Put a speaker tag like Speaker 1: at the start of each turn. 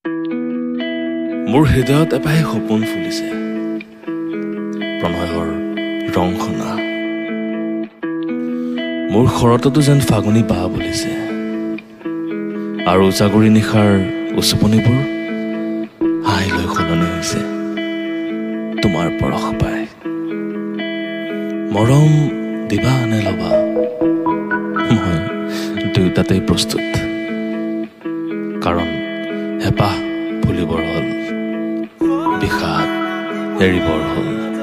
Speaker 1: মোৰ হৃদয়ত এপাহে সপোন ফুলিছে প্ৰণয়ৰ ৰং খনা মোৰ খৰততো যেন ফাগুনী বা বুলিছে আৰু উজাগৰি নিশাৰ উচুপনিবোৰ হাঁহি লৈ সলনি হৈছে তোমাৰ পৰশ পাই মৰম দিবা নে লবা মই দুয়োটাতেই প্ৰস্তুত কাৰণ হেঁপাহ ফুলিবৰ হ'ল বিষাদ এৰিবৰ হ'ল